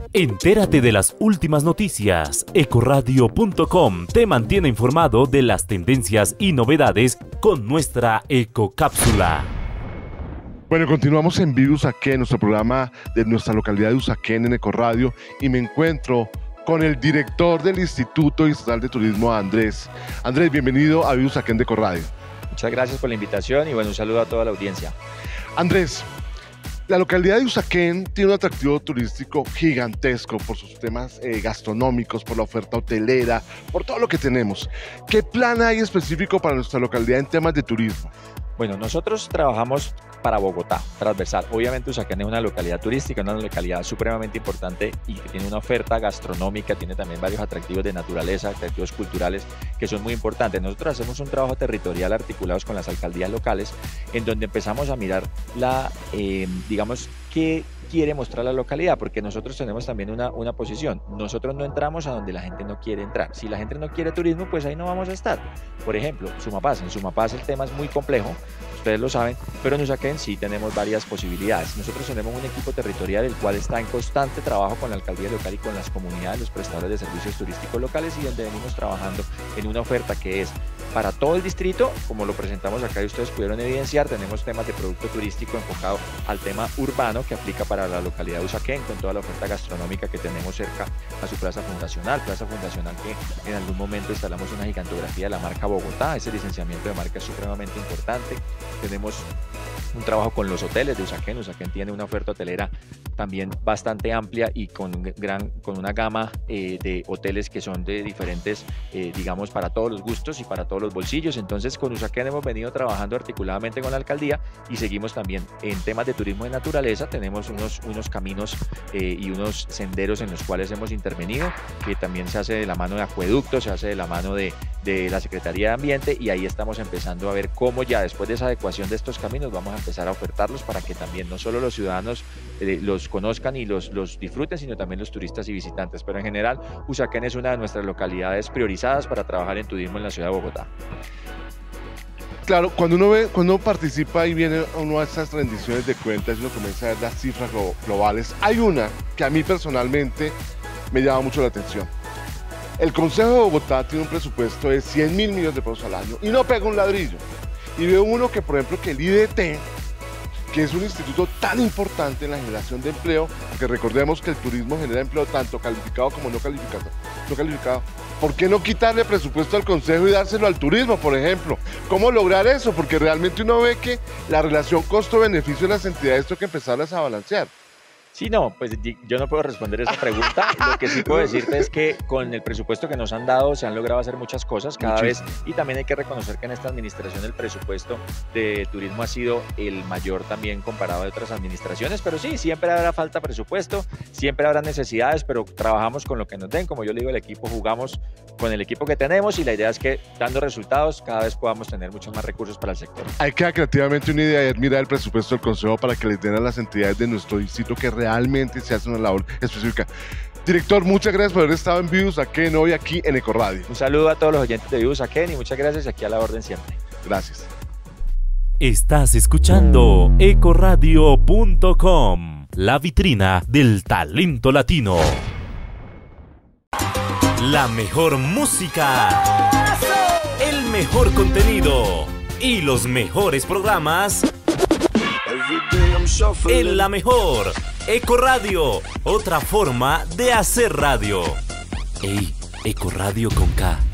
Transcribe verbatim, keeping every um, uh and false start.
Entérate de las últimas noticias. Ecoradio punto com te mantiene informado de las tendencias y novedades con nuestra Ecocápsula. Bueno, continuamos en Vive Usaquén, nuestro programa de nuestra localidad de Usaquén en Ecoradio, y me encuentro con el director del Instituto Estatal de Turismo, Andrés. Andrés, bienvenido a Vive Usaquén de Ecoradio. Muchas gracias por la invitación y bueno, un saludo a toda la audiencia. Andrés, la localidad de Usaquén tiene un atractivo turístico gigantesco por sus temas eh, gastronómicos, por la oferta hotelera, por todo lo que tenemos. ¿Qué plan hay específico para nuestra localidad en temas de turismo? Bueno, nosotros trabajamos para Bogotá, transversal. Obviamente Usaquén es una localidad turística, una localidad supremamente importante y que tiene una oferta gastronómica, tiene también varios atractivos de naturaleza, atractivos culturales que son muy importantes. Nosotros hacemos un trabajo territorial articulados con las alcaldías locales en donde empezamos a mirar la, eh, digamos, qué quiere mostrar la localidad, porque nosotros tenemos también una, una posición. Nosotros no entramos a donde la gente no quiere entrar. Si la gente no quiere turismo, pues ahí no vamos a estar. Por ejemplo, Sumapaz. En Sumapaz el tema es muy complejo, ustedes lo saben, pero en Usaquén sí tenemos varias posibilidades. Nosotros tenemos un equipo territorial el cual está en constante trabajo con la alcaldía local y con las comunidades, los prestadores de servicios turísticos locales, y donde venimos trabajando en una oferta que es para todo el distrito, como lo presentamos acá y ustedes pudieron evidenciar. Tenemos temas de producto turístico enfocado al tema urbano que aplica para la localidad de Usaquén, con toda la oferta gastronómica que tenemos cerca a su plaza fundacional, plaza fundacional que en algún momento instalamos una gigantografía de la marca Bogotá. Ese licenciamiento de marca es supremamente importante. Tenemos un trabajo con los hoteles de Usaquén. Usaquén tiene una oferta hotelera también bastante amplia y con, gran, con una gama eh, de hoteles que son de diferentes, eh, digamos, para todos los gustos y para todos los bolsillos. Entonces con Usaquén hemos venido trabajando articuladamente con la alcaldía y seguimos también en temas de turismo de naturaleza. Tenemos unos, unos caminos eh, y unos senderos en los cuales hemos intervenido, que también se hace de la mano de acueductos, se hace de la mano de, de la Secretaría de Ambiente, y ahí estamos empezando a ver cómo ya después de esa adecuación de estos caminos vamos a empezar a ofertarlos para que también no solo los ciudadanos eh, los conozcan y los, los disfruten, sino también los turistas y visitantes. Pero en general, Usaquén es una de nuestras localidades priorizadas para trabajar en turismo en la ciudad de Bogotá. Claro, cuando uno ve, cuando uno participa y viene uno a estas rendiciones de cuentas y uno comienza a ver las cifras globales, hay una que a mí personalmente me llama mucho la atención. El Consejo de Bogotá tiene un presupuesto de cien mil millones de pesos al año y no pega un ladrillo. Y veo uno que, por ejemplo, que el I D T, que es un instituto tan importante en la generación de empleo, porque recordemos que el turismo genera empleo tanto calificado como no calificado, no calificado. ¿Por qué no quitarle presupuesto al Consejo y dárselo al turismo, por ejemplo? ¿Cómo lograr eso? Porque realmente uno ve que la relación costo-beneficio de las entidades toca empezarlas a balancear. Sí, no, pues yo no puedo responder esa pregunta. Lo que sí puedo decirte es que con el presupuesto que nos han dado se han logrado hacer muchas cosas cada Muchísimo. vez, y también hay que reconocer que en esta administración el presupuesto de turismo ha sido el mayor también comparado a otras administraciones, pero sí, siempre habrá falta de presupuesto, siempre habrá necesidades, pero trabajamos con lo que nos den. Como yo le digo al equipo, jugamos con el equipo que tenemos y la idea es que dando resultados cada vez podamos tener muchos más recursos para el sector. Hay que creativamente una idea es mirar el presupuesto del Consejo para que les den a las entidades de nuestro distrito que realmente se hace una labor específica. Director, muchas gracias por haber estado en Vive Usaquén hoy aquí en Ecoradio. Un saludo a todos los oyentes de Vive Usaquén y muchas gracias, aquí a la orden siempre. Gracias. Estás escuchando Ecoradio punto com, la vitrina del talento latino. La mejor música, el mejor contenido y los mejores programas en la mejor Ecoradio, otra forma de hacer radio. Ey, Ecoradio con K.